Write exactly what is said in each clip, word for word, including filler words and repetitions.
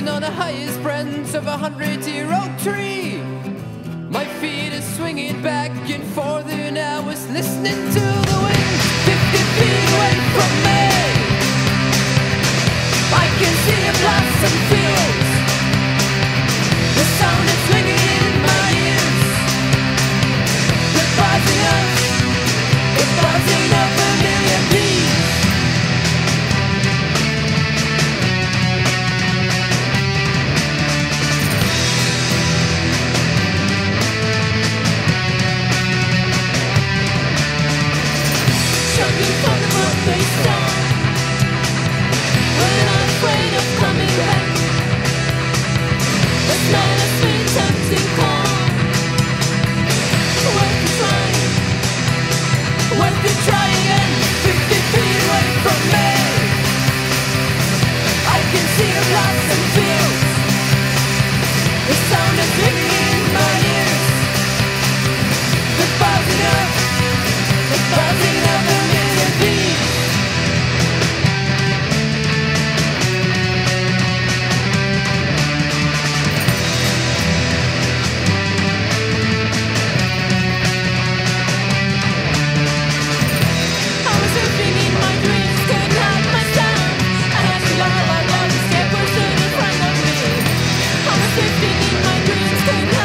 sitting on the highest branch of a hundred-year-old tree. My feet are swinging back and forth, and I was listening to the wind. Fifty feet away from me, I can see a blossom fields. The sound is ringing in my ears. The buzzing of, the buzzing of a million bees. Jumping from the Broadway star, we're not afraid of coming back. It's not a sweet tempting call. Worth the try, worth the try again. Fifty feet away from me, I can see a blossom fields. The sound is ringing in my ears. The buzzing of, the buzzing of a million bees. I was surfing in my dreams, couldn't help myself. I had to love my love, escape was in front of me. I was surfing in my dreams, couldn't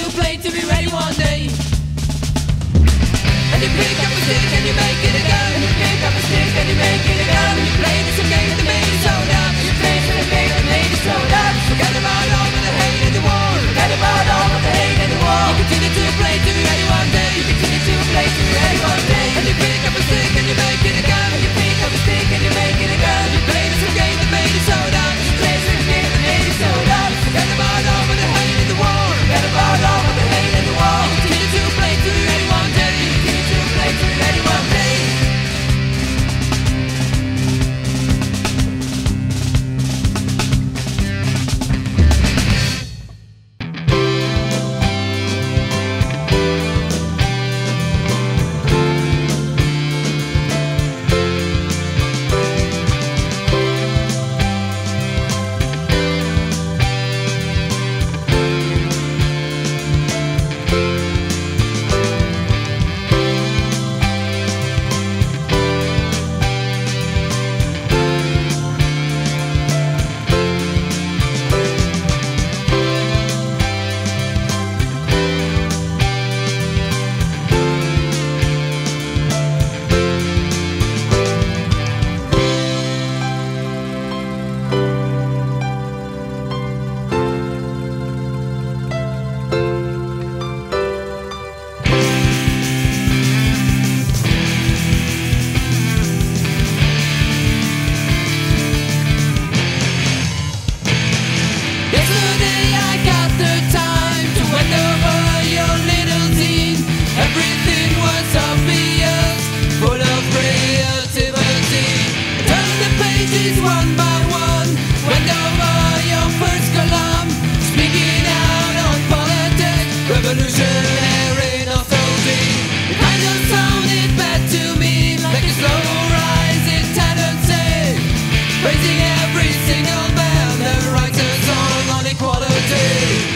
to play to be ready one day. And you pick up a stick and you make it a gun. And you pick up a stick and you make it a gun. And you play this game that made it so dumb. And you play this game that made it so dumb. Forget about all of the hate and the war. Forget about all of the hate and the war. You continue to play to be ready one day. You continue to play to be ready one day. And you pick up a stick and you make it a gun. And you pick up a stick and you make it a gun. You play this game that made it so dumb. You play this game that made it so dumb. Forget about all of the hate and the war. Forget about all of the hate and the war. You continue to play to be ready one day. You continue to play to be ready one day. Revolutionary nostalgia. It kind of sounded bad to me, like a slow rising tendency, raising every single bell that writes a song on equality.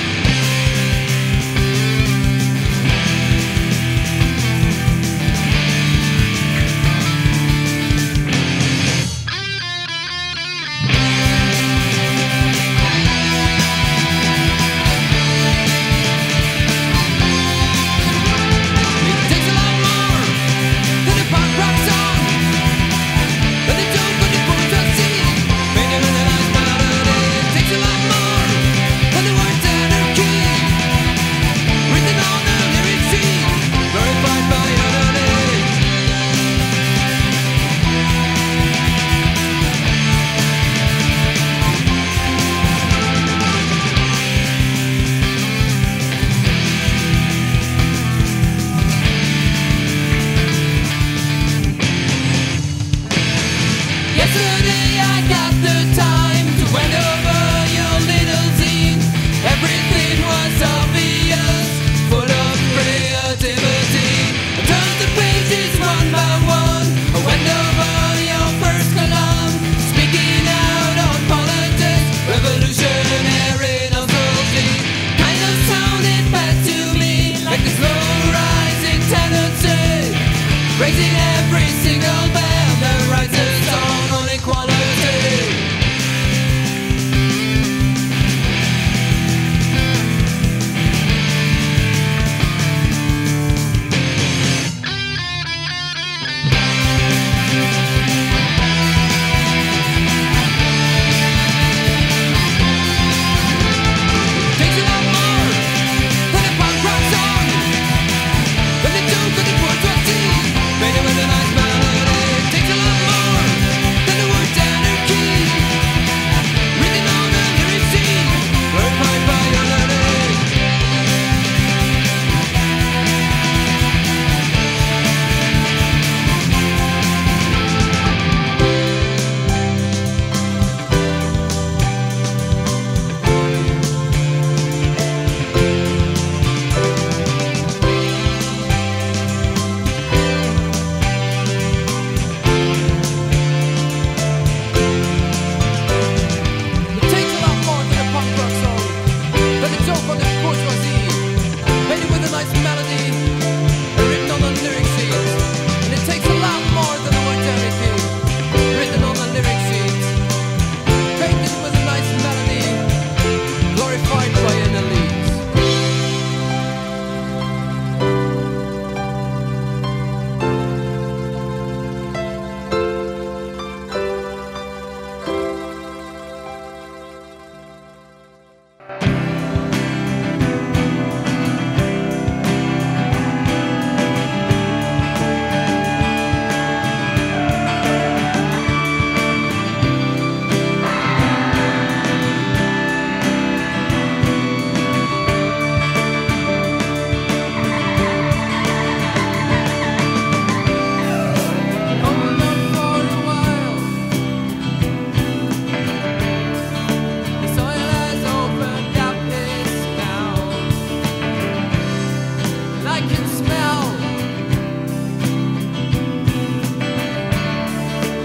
Yesterday I got the time to wend over your little zine. Everything was obvious, full of creativity. I turned the pages one by one. I went over your first column, speaking out on politics, revolutionary nostalgia. Kind of sounded bad to me, like a slow rising tendency, raising every single bell that writes a song on equality.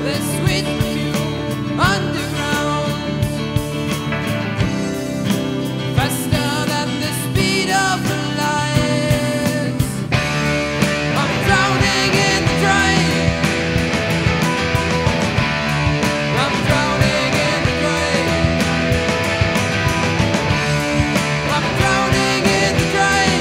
this sweet view underground, faster than the speed of light. I'm drowning in the drain. I'm drowning in the drain. I'm drowning in the drain.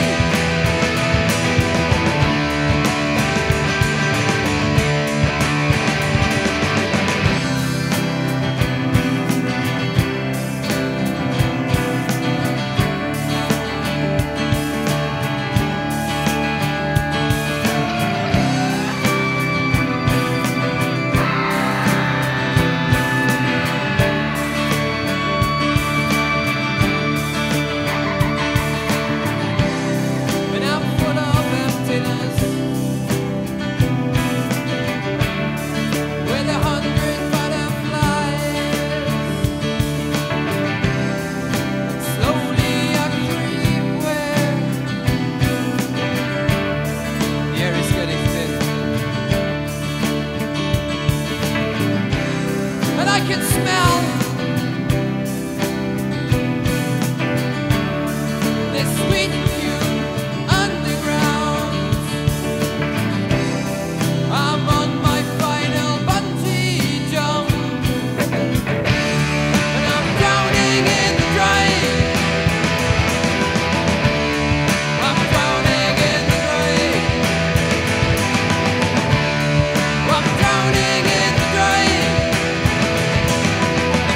And I'm full of emptiness, with a hundred butterflies. And slowly I creep where the air is getting thin, and I can smell this sweet view underground. I'm on my final bungee jump, and I'm drowning in the drain. I'm drowning in the drain. I'm drowning in the drain.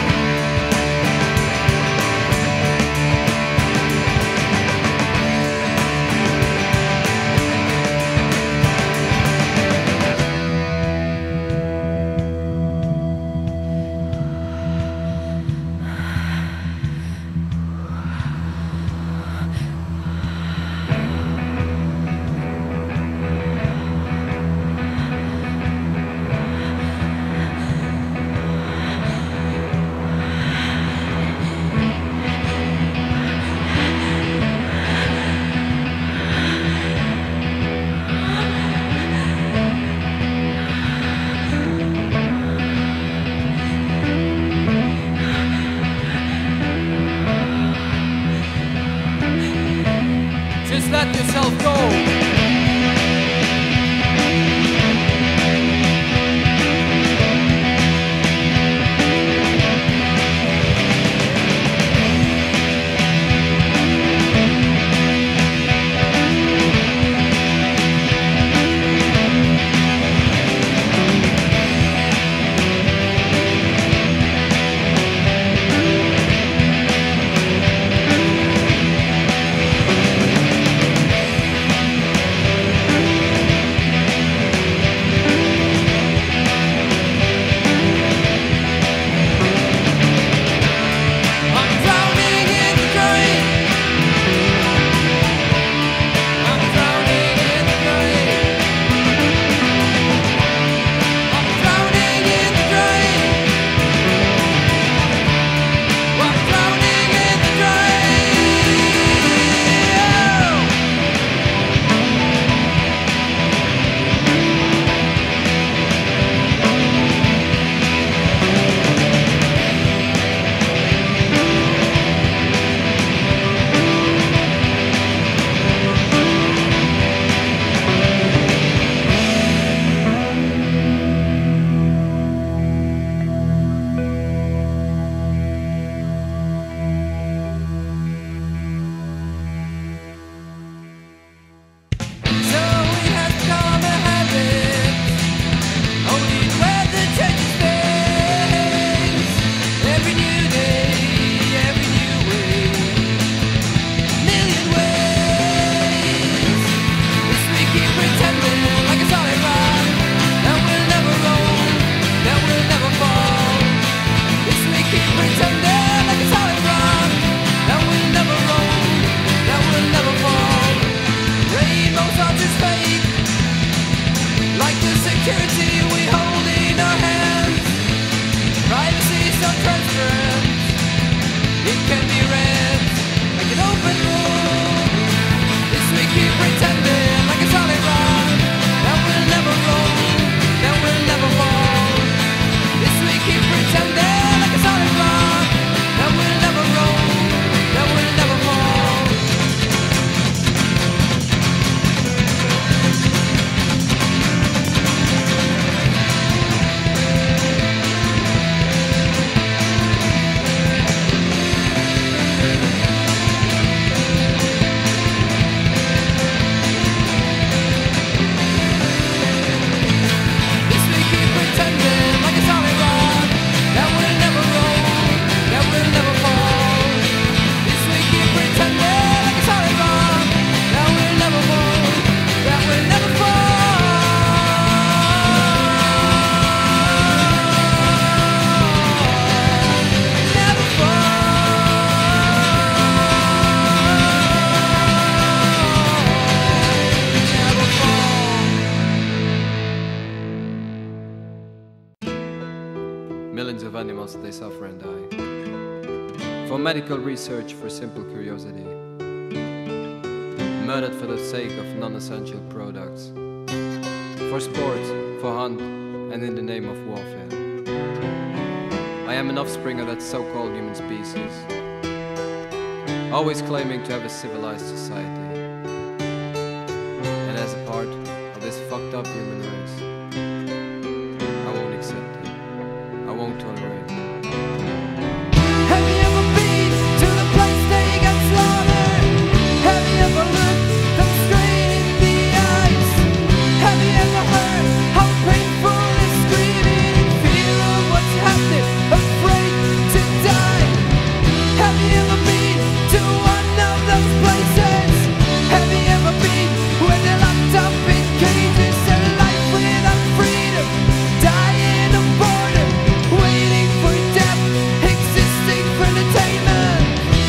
Millions of animals, they suffer and die. For medical research, for simple curiosity. Murdered for the sake of non-essential products. For sport, for hunt, and in the name of warfare. I am an offspring of that so-called human species, always claiming to have a civilized society. And as a part of this fucked up human race, I won't accept it. I won't tolerate it. Have you ever been to the place they got slaughtered? Have you ever looked them straight in the eyes? Have you ever heard how painful is screaming in fear of what's happening, afraid to die? Have you ever been to one of those places? Have you ever been where they're locked up in cages, a life without freedom, dying of boredom, waiting for death, existing for entertainment?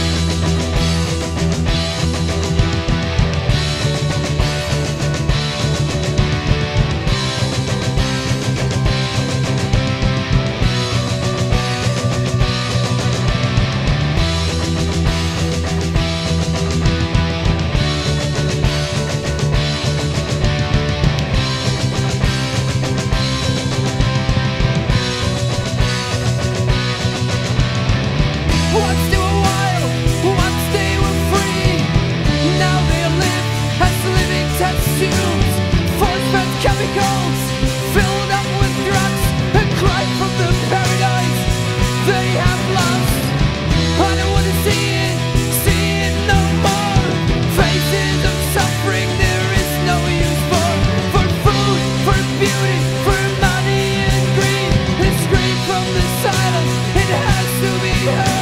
Once they were wild, once they were free. Now they live as living test tubes, force-fed chemicals, filled up with drugs, and cry from the paradise they have lost. I don't want to see it, see it no more. Faces of suffering there is no use for. For food, for beauty, for money and greed. They scream from the silence, it has to be heard.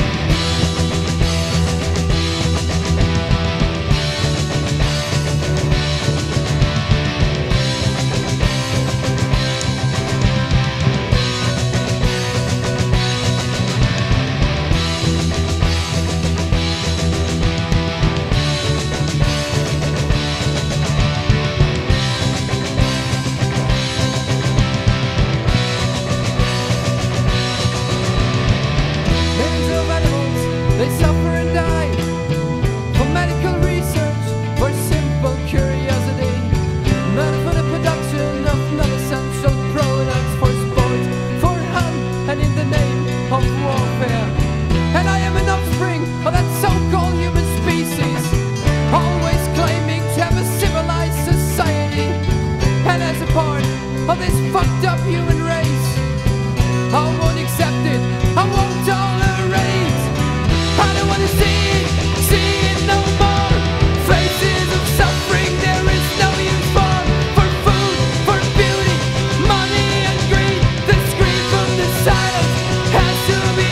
Millions of animals, they suffer and die. For medical research, for simple curiosity. Murder for the production of non-essential products. For sport, for hunt, and in the name of warfare. And I am an offspring of that so-called human species, always claiming to have a civilized society. And as a part of this fucked up human race, I won't accept it, I won't tolerate. I don't wanna see it, see it no more. Faces of suffering there is no use for. For food, for beauty, money and greed. The scream from the silence has to be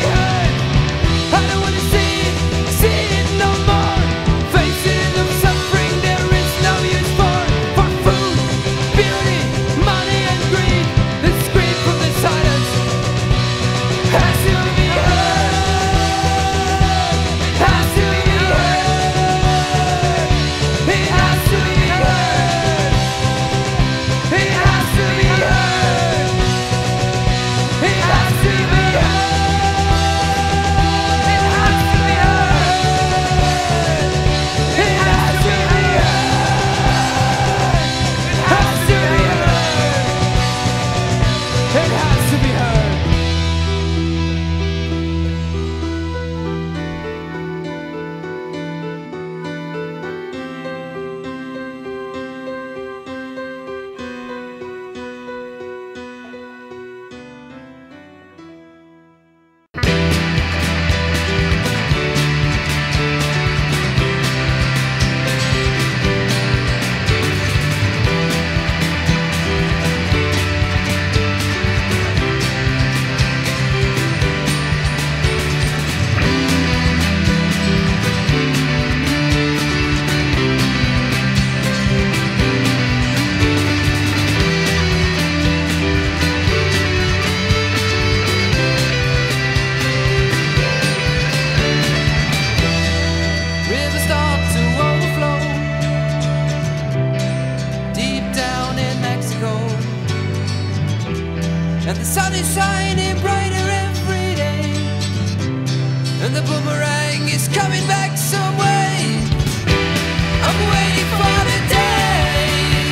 shining brighter every day, and the boomerang is coming back some way. I'm waiting for the day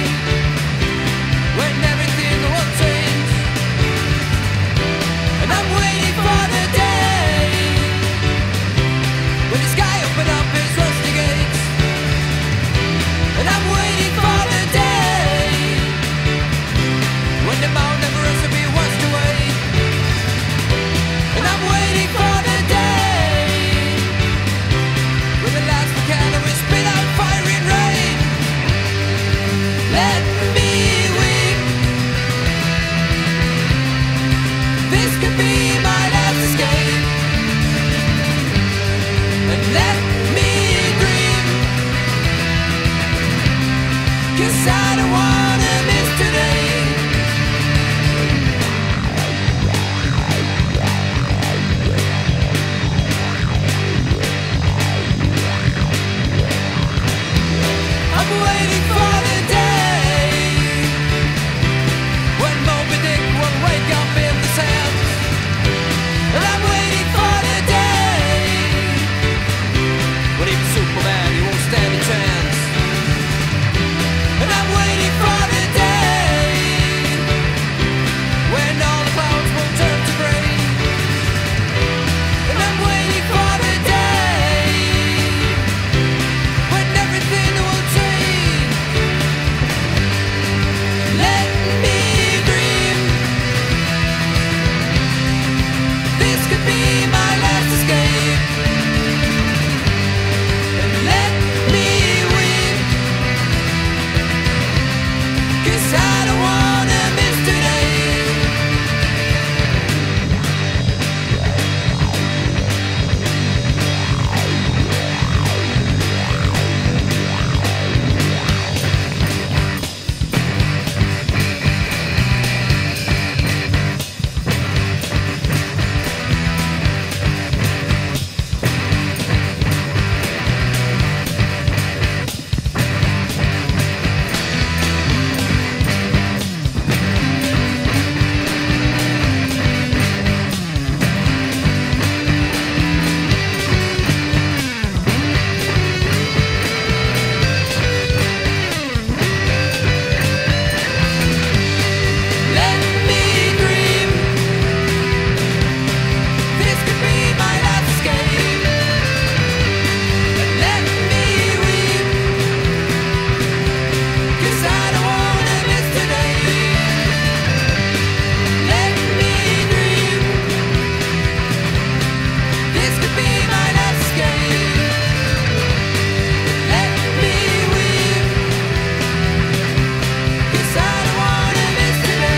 when everything will change, and I'm waiting for the day when the sky open up its rusty gates, and I'm waiting for the day when the Mount Everest will be washed away, and I'm waiting for the day when the last volcano will spit out fiery rain. Let me weep. This could be my last escape, and let me dream, 'cause I don't wanna miss today. I'm waiting for the day when Moby Dick will wake up in the sand, and I'm waiting for the day when even Superman, he won't stand a chance, and I'm waiting for the day when all the clouds will turn to gray, and I'm waiting for the day when everything will change. Let me dream. This could be my last escape, and let me weep, 'cause I don't wanna miss today. Let me dream. This could be my last escape, and let me weep, 'cause I don't wanna miss today. Let me dream. This could be my last escape, and let me weep, 'cause I don't wanna miss today.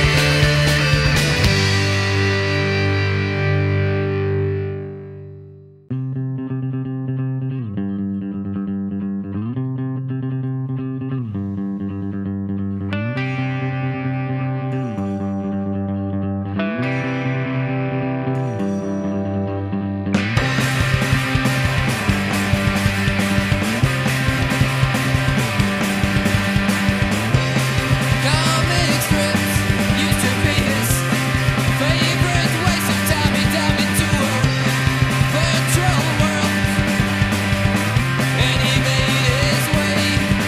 Comic strips used to be his favorite ways of diving down into a virtual world, and he made his way.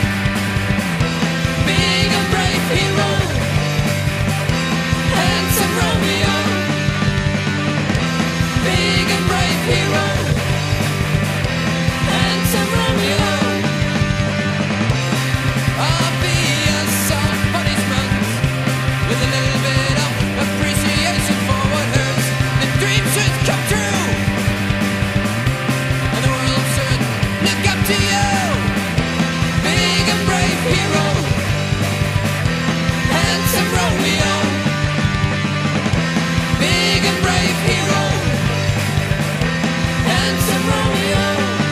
Being a brave hero, handsome Romeo. Being a brave hero, handsome Romeo. Obvious soft punishment with a little bit of appreciation for what hurts. The dream should come true, and the world should look up to you. Big and brave hero, handsome Romeo. Big and brave hero, handsome Romeo.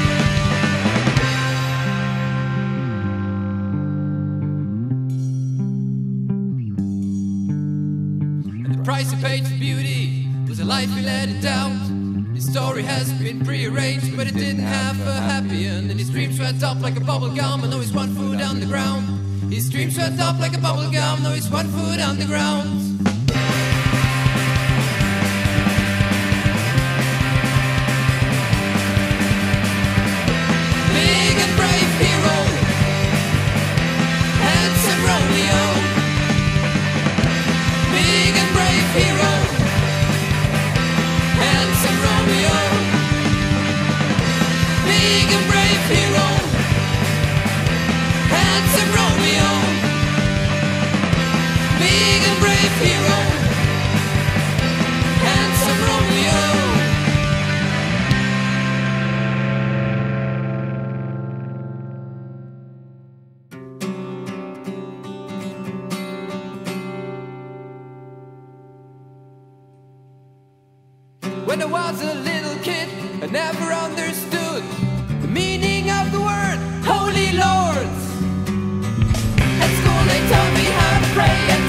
And the price he paid for beauty was a life he let it down. His story has been prearranged, but it didn't have a happy end. And his dreams went up like a bubble gum, and now he's one foot on the ground. His dreams went up like a bubble gum, now he's one foot on the ground. handsome Romeo, big and brave hero, handsome Romeo. When I was a little kid, I never understood the meaning of the word Holy Lords. At school they taught me how to pray and